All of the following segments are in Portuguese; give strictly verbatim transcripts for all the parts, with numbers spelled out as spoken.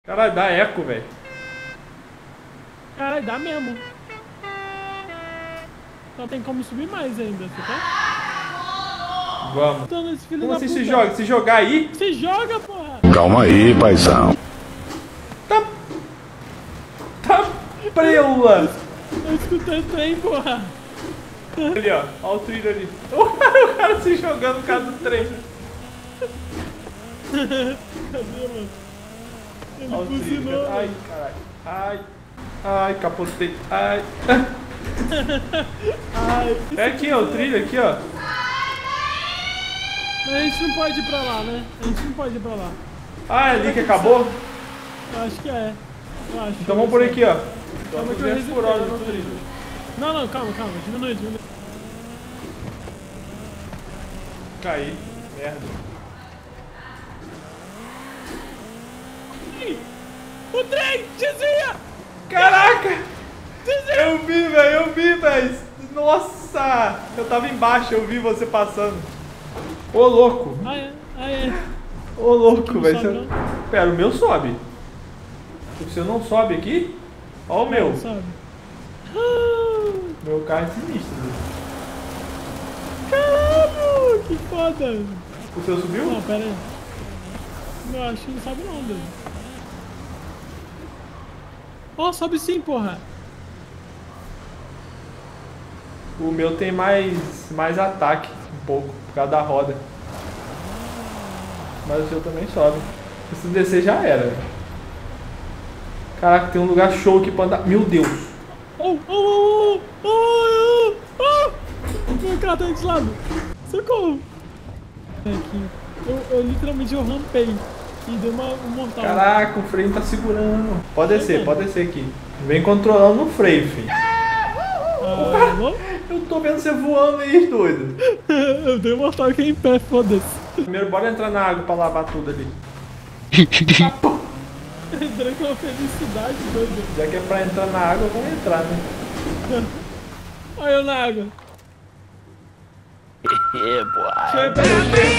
Caralho, dá eco, velho. Caralho, dá mesmo. Só tem como subir mais ainda, você tá? Vamos. Esse filho Como da assim puta. se joga? Se jogar aí? Se joga, porra! Calma aí, paizão. Tá... Tá preula! Eu escutei o trem, porra! Ali, ó. Olha o trilho ali. O cara, o cara se jogando no caso do trem. Cadê, mano? Ele Olha o trilho. buzinou. Ai, caralho. Ai. Ai, capotei. Ai. Ai. É aqui, ó. O trilho aqui, ó. Mas a gente não pode ir pra lá, né? A gente não pode ir pra lá. Ah, é ali que acabou? Eu acho que é. Eu acho. Então vamos por aqui, ó. Calma que eu duzentos por hora no resetei, trilho. Não, não, calma, calma. Diminui, diminui. Caí. Merda. O trem! Desvia! Caraca! Desvia! Eu vi, velho. Eu vi, velho. Nossa! Eu tava embaixo, eu vi você passando. Ô, louco. Ah, é. Ah, é. Ô, louco, Não velho. sobe, Você... não? Pera, o meu sobe. O seu não sobe aqui? Ó o meu. Não, sabe? Ah, Meu carro é sinistro. Velho. caralho! Que foda! O seu subiu? Não, pera aí. Não, acho que não sobe não, Deus. Ó, oh, sobe sim, porra! O meu tem mais, mais ataque, um pouco, por causa da roda. Mas o seu também sobe. Se descer já era. Véio. Caraca, tem um lugar show aqui pra andar. Meu Deus! Oh, oh, oh, oh, oh, oh, oh! Meu carro tá de lado! Socorro! Aqui. Eu, eu literalmente eu rampei e deu uma, um mortal. Caraca, o freio tá segurando. Pode descer, pode descer aqui. Vem controlando o freio, filho. Ah, alô? Eu tô vendo você voando aí, doido. Eu dei um mortal aqui em pé, foda-se. Primeiro, bora entrar na água pra lavar tudo ali. Entrei com uma felicidade, doido. Já que é pra entrar na água, vamos entrar, né? Olha eu na água. Chega, chega.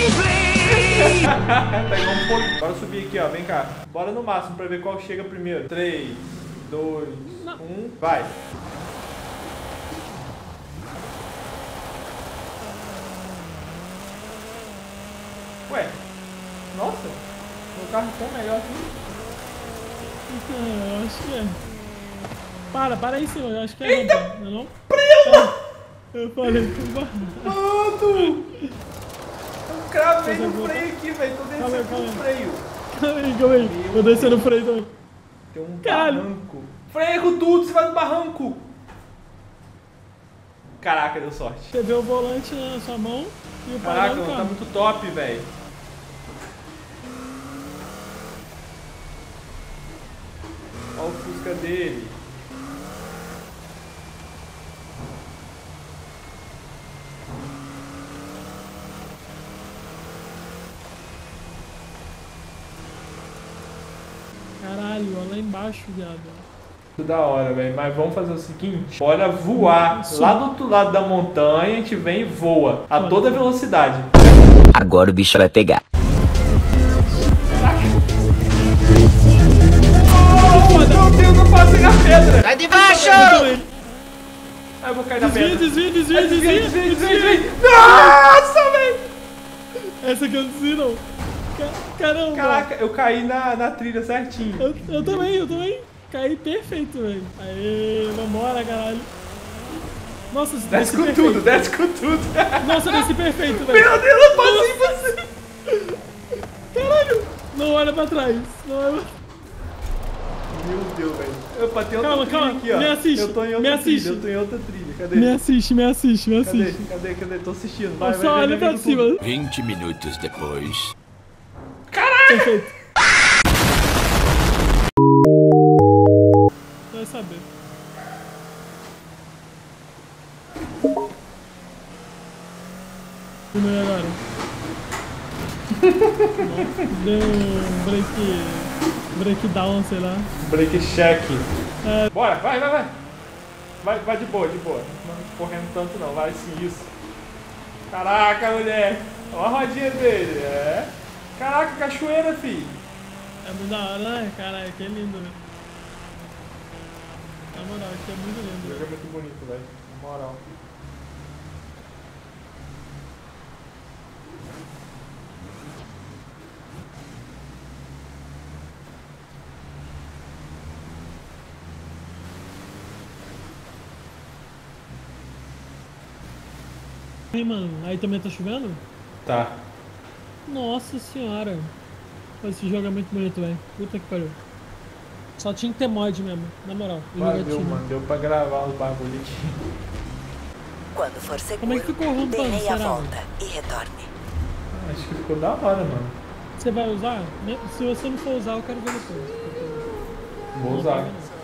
Tá igual um pouco. Bora subir aqui, ó. Vem cá. Bora no máximo pra ver qual chega primeiro. três, dois, um, vai. Ué, nossa, meu carro é tão melhor assim. Eu acho que é. Para, para aí em cima, eu acho que é. Eita, rampa, não é não? prela! Eu falei que vai. Mano! Eu cravei no freio aqui, velho. Tô Calma aí, descendo calma no aí. freio. Calma aí, calma aí. Vou descer no freio também. Tem um Caralho. barranco. Freia com tudo, você vai no barranco. Caraca, deu sorte. Você vê o volante na sua mão e o Caraca, painel do mano, tá carro. muito top, velho. Olha o Fusca dele. Caralho, olha lá embaixo, viado. Muito da hora, velho. Mas vamos fazer o seguinte: bora voar Isso. lá do outro lado da montanha, a gente vem e voa a Olha. toda velocidade. Agora o bicho vai pegar. Oh, meu Deus, não passei na pedra! Sai de baixo! Ah, eu vou cair na Desvia, pedra. desvia, desvia, desvia, desvia, desvia, desvia. desvia. Nossa, velho! Essa aqui eu desvio não. Ca- Caramba. Caraca, eu caí na, na trilha certinho. Eu, eu também, eu também. Caí perfeito, velho. Aê, vambora, caralho. Nossa, Desce desci com perfeito. tudo, desce com tudo. Nossa, desci perfeito, velho. Meu Deus, eu passei em você. Caralho. Não olha pra trás. Não olha pra... Meu Deus, velho. Opa, tem outra Calma, trilha calma. aqui, ó. Me assiste, Eu tô em me outra assiste. trilha, eu tô em outra trilha. Cadê? Me assiste, me assiste, me Cadê? assiste. Cadê? Cadê? Tô assistindo. Vai, vai, Só vai, olha vai, pra vai, cima. vinte minutos depois. Perfeito. Vai saber. Diminui agora. Deu um break. Breakdown, sei lá. Break check. É. Bora, vai, vai, vai. Vai, vai de boa, de boa. Não correndo tanto não, vai sim, isso. Caraca, mulher. Olha a rodinha dele, é. Caraca, cachoeira, filho. É muito da hora, né? Caralho, que lindo, né? Na moral, aqui é muito O lindo. jogo é muito bonito, velho. Na moral. Aí, mano, aí também tá chovendo? Tá. Nossa senhora. Esse jogo é muito bonito, velho. Puta que pariu. Só tinha que ter mod mesmo, na moral. O jogo é Valeu, tino. mano. Deu pra gravar os bagulho aqui. Quando for seguro, Como é que ficou o rampando, dê meia será? volta e retorne. Acho que ficou da hora, mano. Você vai usar? Se você não for usar, eu quero ver depois. Vou Não, usar. não.